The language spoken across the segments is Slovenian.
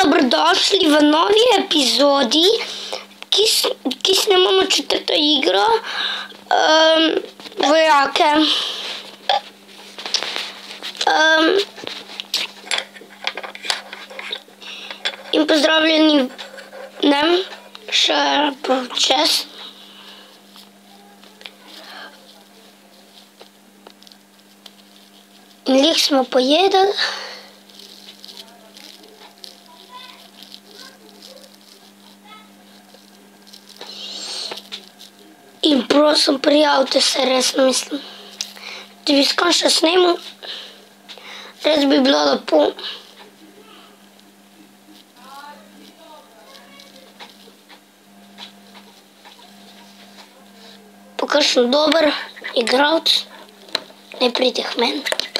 dobrodošli v novi epizodi, ki snemamo četrto igro, vojake. In pozdravljeni nam še počas. In lih smo pojedali. In prosim, prijavite se, resno mislim. Da bi skončno snemal, res bi bilo lepo. Pa kakšen dober igralec, ne pridi k meni.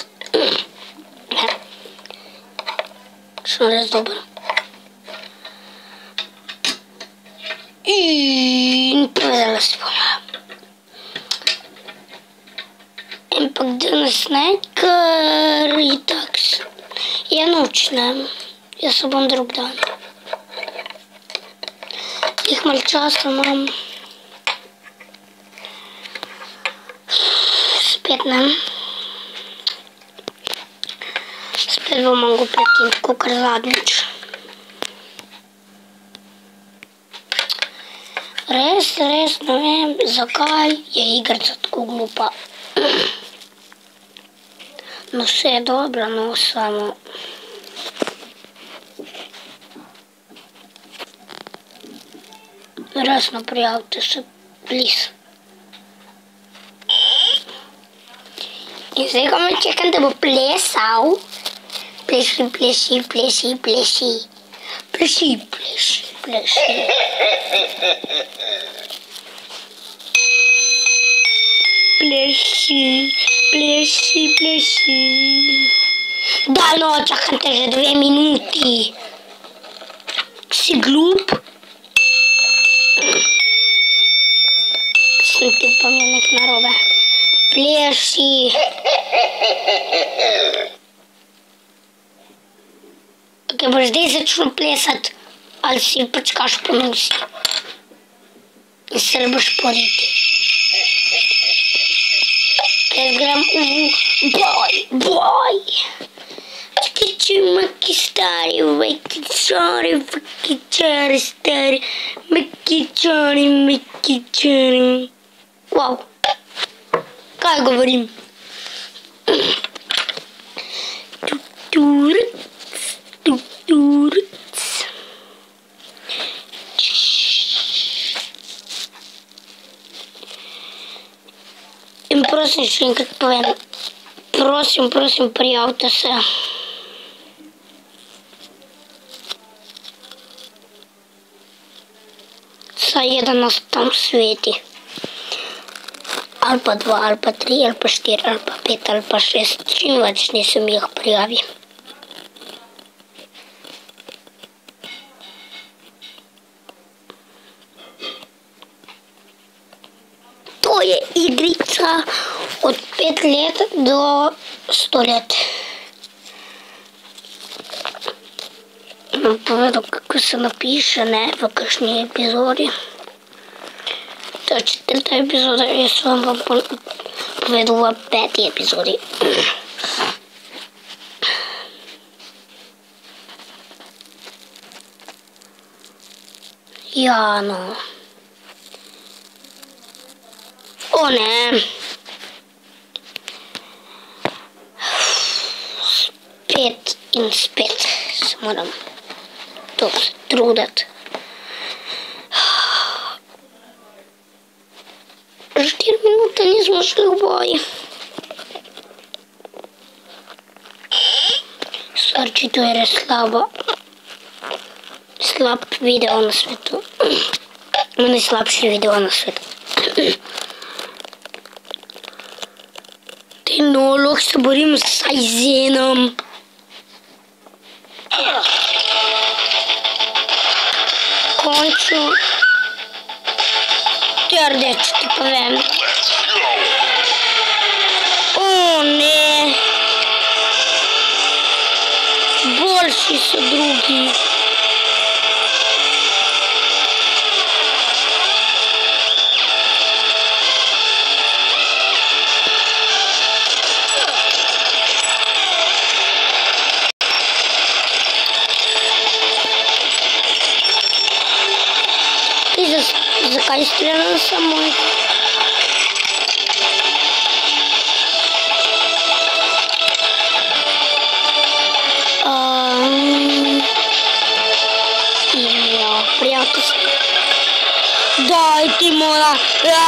Kakšen res dober. In povedala si bomo. Ampak danes ne, ker itak je noč, ne. Jaz se bom drug dan. Tih malo časa imam. Spet ne. Spet bom mogel prekiniti, kakor zadnjič. Res ne vem, zakaj je igrica tako glupa. No vse je dobro, no samo. Resno prijavite se, please. In zdaj ga me čekam, da bo plesal. Pleši, pleši, pleši, pleši. Pleši, pleši, pleši. Pleši, pleši, pleši. Da no, čakam te že 2 minuti. Si glup? Sem ti pa mi nek narobe. Pleši. Ok, boš zdaj začel plesati, ali si počkaš po nosi. In se ne boš poriti. Jaz grem boj. Čkiči, maki stari, vajkičari, vajkičari stari, makičari. Wow. Kaj govorim? In prosim, še enkrat povem, prosim, prijavite se. Saj jedan nas tam sveti. Ali pa 2, ali pa 3, ali pa 4, ali pa 5, ali pa 6, čim več nisem jih prijavi. To je igrica od 5 let do 100 let. Bom povedal, kako se napiše, ne, v kakšni epizodi. To je 4. epizoda, jaz vam bom povedal v 5. epizodi. Ja, no. O ne. Spet in spet se moram to truditi. Že 4 minute nismo šli v boj. Sorči, to je res slabo. Slab video na svetu. Najslabši video na svetu. No, lahko se borim z Aizenom. Končno. To je rdeč, ti povem. O, ne. Boljši so drugi. Какая стрела самой. Прятаться. Да, и ты моя.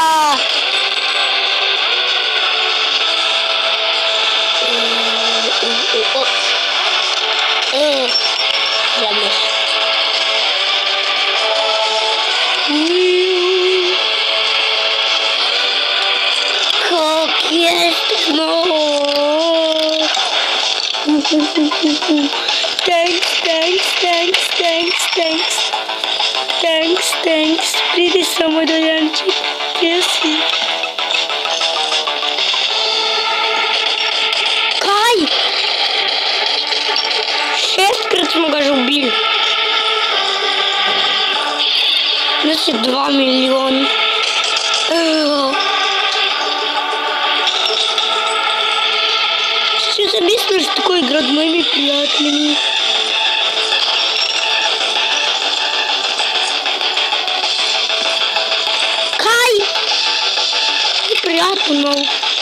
Как есть, но... Thanks. Приди со мной, Янчик. Спасибо. Кай! 6 красмагажа убили. Значит, 2 миллиона. Сейчас объясню, что такое игра с моими приятелями. Приятно.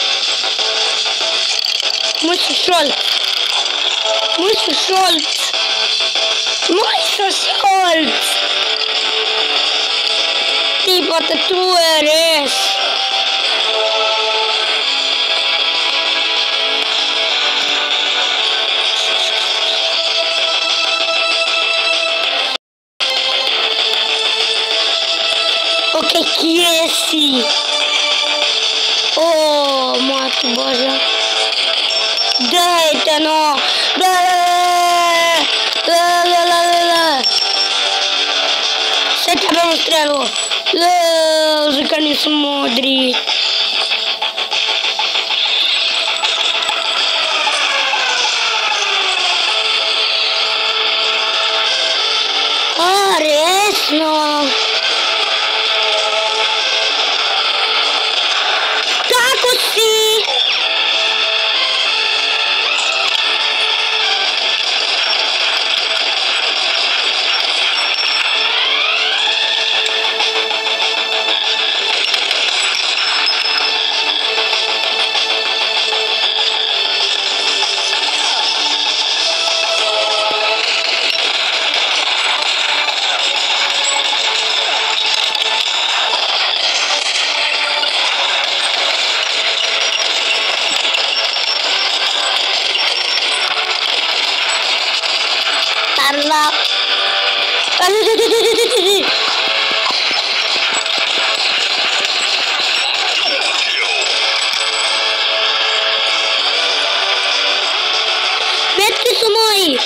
Мойша Шольц. Tipo, tú eres. Ok, Kiesi. О, мать Божья. Дайте, но. С этого стрелу. Музыка не смотрит. Интересно. Метки с умой.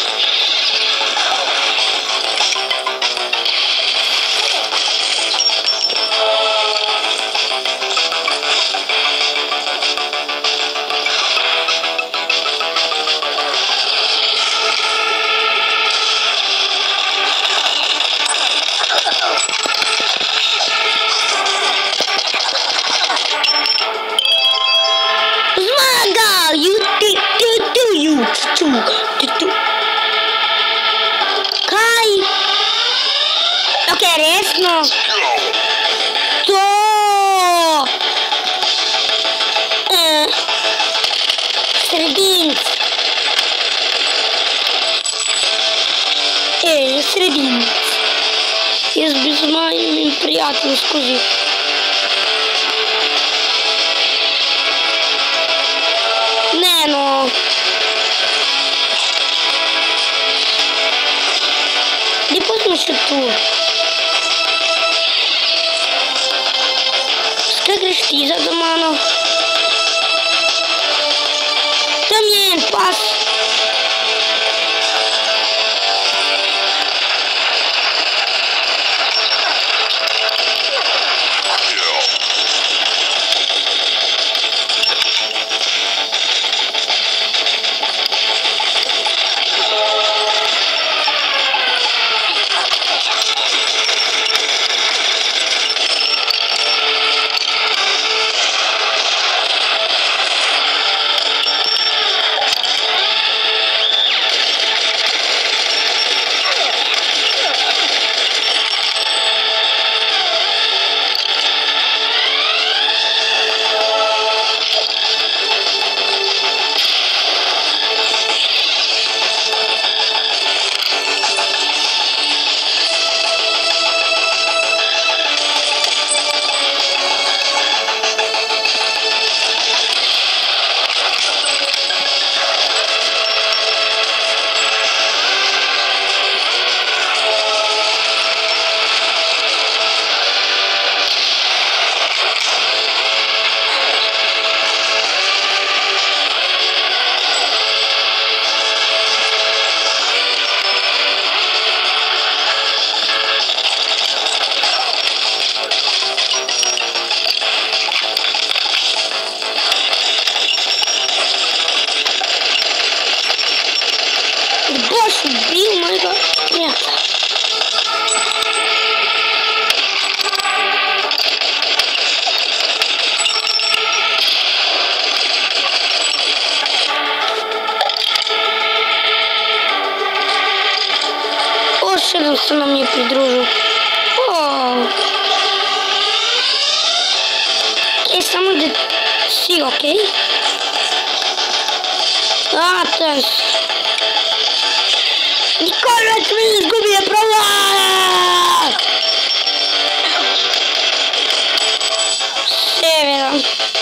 Кай! Интересно. То! Срединец. Срединец. Я без моим приятным скажу. Не, но... Не помню, что тут. Скажешь ты за доману. Там есть пас. Boš ubil mojega prijatelja. Še nam se nam je pridružil. Samo da si okej. Atas. Nikoli več mi izgubi je prolaz. Seveda.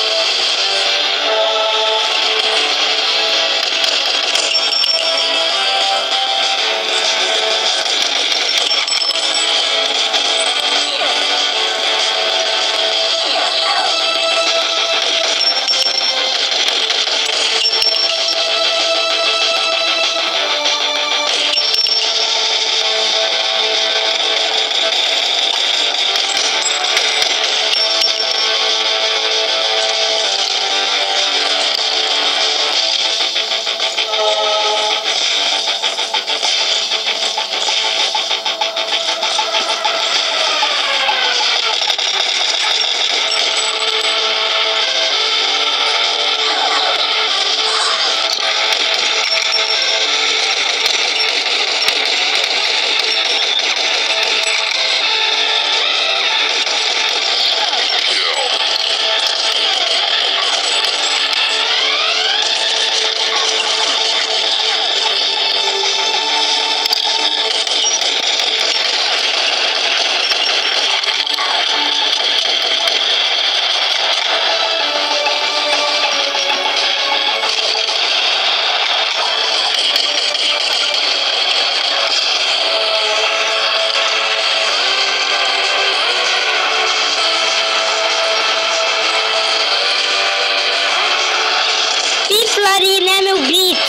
Piflari, ne me ubit.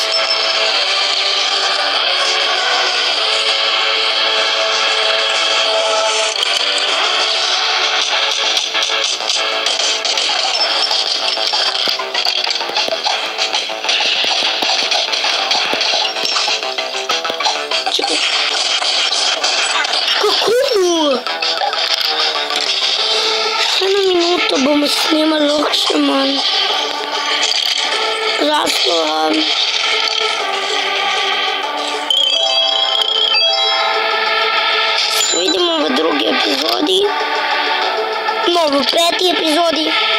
Čekaj. Kako? Še na minuto bomo snimali lahko še manj. Zato se vidimo v drugi epizodi, no v 5. epizodi.